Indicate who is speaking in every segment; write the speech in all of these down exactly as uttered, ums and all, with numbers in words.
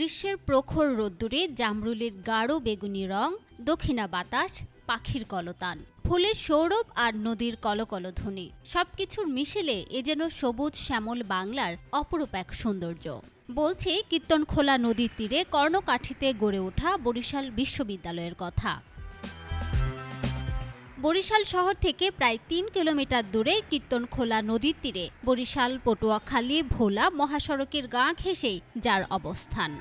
Speaker 1: গ্রীষ্মের প্রখর রোদ্দুরে জামরুলের গাঢ় বেগুনি রং, দক্ষিণা বাতাস, পাখির কলতান, ফুলের সৌরভ আর নদীর কলকলধ্বনি সবকিছুর মিশেলে এ যেন সবুজ শ্যামল বাংলার অপরূপ এক সৌন্দর্য। বলছে কীর্তনখোলা নদীর তীরে কর্ণকাঠিতে গড়ে ওঠা বরিশাল বিশ্ববিদ্যালয়ের কথা। বরিশাল শহর থেকে প্রায় তিন কিলোমিটার দূরে কীর্তনখোলা নদীর তীরে বরিশাল পটুয়াখালী ভোলা মহাসড়কের গা ঘেঁষেই যার অবস্থান।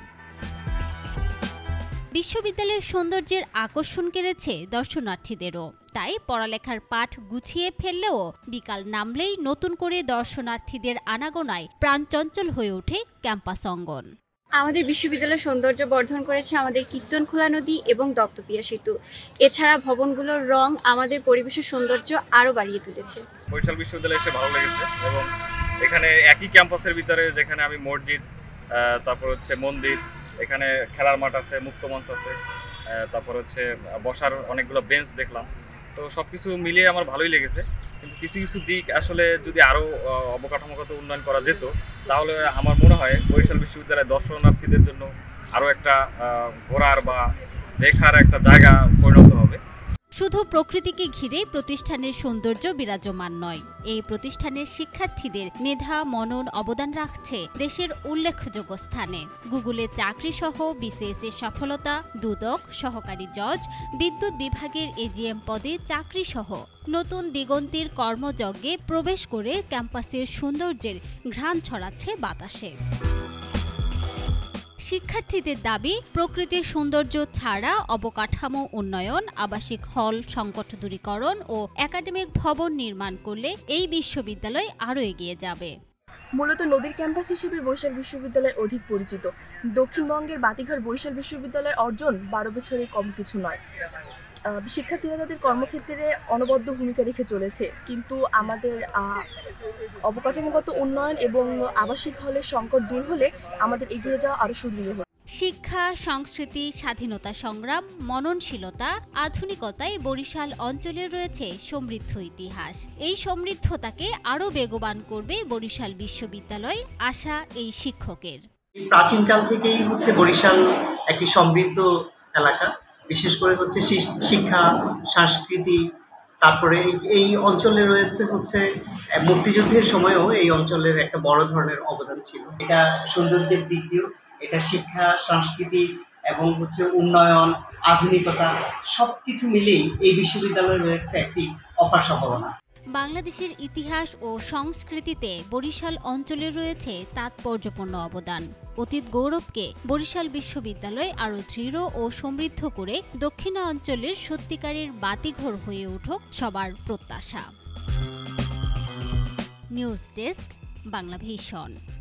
Speaker 1: বিশ্ববিদ্যালয়ের সৌন্দর্যের আকর্ষণ কেড়েছে দর্শনার্থীদেরও। তাই পড়ালেখার পাঠ গুছিয়ে ফেললেও বিকাল নামলেই নতুন করে দর্শনার্থীদের আনাগোনায় প্রাণচঞ্চল হয়ে ওঠে ক্যাম্পাস অঙ্গন।
Speaker 2: আমাদের বিশ্ববিদ্যালয়ের সৌন্দর্য বর্ধন করেছে আমাদের কীর্তনখোলা নদী এবং দত্তপিয়া সেতু। এছাড়া ভবনগুলোর রং আমাদের পরিবেশের সৌন্দর্য আরো বাড়িয়ে তুলেছে।
Speaker 3: বরিশাল বিশ্ববিদ্যালয়ে এসে ভালো লেগেছে এবং এখানে একই ক্যাম্পাসের ভিতরে যেখানে আমি মসজিদ, তারপর হচ্ছে মন্দির, এখানে খেলার মাঠ আছে, মুক্ত মঞ্চ আছে, তারপর হচ্ছে বসার অনেকগুলো বেঞ্চ দেখলাম। তো সবকিছু মিলিয়ে আমার ভালোই লেগেছে। কিন্তু কিছু কিছু দিক আসলে যদি আরো অবকাঠামোগত উন্নয়ন করা যেত তাহলে আমার মনে হয় বরিশাল বিশ্ববিদ্যালয়ের দর্শনার্থীদের জন্য আরো একটা ঘোরার বা দেখার একটা জায়গা পরিণত হবে।
Speaker 1: শুধু প্রকৃতিকে ঘিরে প্রতিষ্ঠানের সৌন্দর্য বিরাজমান নয়, এই প্রতিষ্ঠানের শিক্ষার্থীদের মেধা মনন অবদান রাখছে দেশের উল্লেখযোগ্য স্থানে। গুগলে চাকরি সহ বিসিএস এর সফলতা, দুদক, সহকারী জজ, বিদ্যুৎ বিভাগের এজিএম পদে চাকরি সহ নতুন দিগন্তের কর্মযজ্ঞে প্রবেশ করে ক্যাম্পাসের সৌন্দর্যের ঘ্রাণ ছড়াচ্ছে বাতাসে। শিক্ষার্থীদের দাবি, প্রকৃতির সৌন্দর্য ছাড়া অবকাঠামো উন্নয়ন, আবাসিক হল সংকট দূরীকরণ ও একাডেমিক ভবন নির্মাণ করলে এই বিশ্ববিদ্যালয় আরও এগিয়ে যাবে।
Speaker 4: মূলত নদীর ক্যাম্পাস হিসেবে বরিশাল বিশ্ববিদ্যালয় অধিক পরিচিত। দক্ষিণবঙ্গের বাতিঘর বরিশাল বিশ্ববিদ্যালয়ের অর্জন বারো বছরে কম কিছু নয়। শিক্ষার্থীরা তাদের কর্মক্ষেত্রে অনবদ্য ভূমিকা রেখে চলেছে, কিন্তু আমাদের অবকাঠামোগত উন্নয়ন এবং আবাসিক হলের সংকট দূর হলে আমাদের এগিয়ে যাওয়া আরো সুদৃঢ় হবে।
Speaker 1: শিক্ষা, সংস্কৃতি, স্বাধীনতা সংগ্রাম, মননশীলতা, আধুনিকতায় বরিশাল অঞ্চলে রয়েছে সমৃদ্ধ ইতিহাস। এই সমৃদ্ধতাকে আরো বেগবান করবে বরিশাল বিশ্ববিদ্যালয়, আশা এই শিক্ষকের।
Speaker 5: প্রাচীনকাল থেকেই হচ্ছে বরিশাল একটি সমৃদ্ধ এলাকা, বিশেষ করে হচ্ছে শিক্ষা, সংস্কৃতি, তারপরে এই অঞ্চলে রয়েছে হচ্ছে মুক্তিযুদ্ধের সময়ও এই অঞ্চলের একটা বড় ধরনের অবদান ছিল। এটা সৌন্দর্যের দিক দিয়েও, এটা শিক্ষা, সংস্কৃতি এবং হচ্ছে উন্নয়ন, আধুনিকতা সবকিছু মিলেই এই বিশ্ববিদ্যালয়ে রয়েছে একটি অপার সম্ভাবনা।
Speaker 1: বাংলাদেশের ইতিহাস ও সংস্কৃতিতে বরিশাল অঞ্চলে রয়েছে তাৎপর্যপূর্ণ অবদান। অতীত গৌরবকে বরিশাল বিশ্ববিদ্যালয় আরও দৃঢ় ও সমৃদ্ধ করে দক্ষিণাঞ্চলের সত্যিকারের বাতিঘর হয়ে উঠুক সবার প্রত্যাশা। News desk, Banglavision.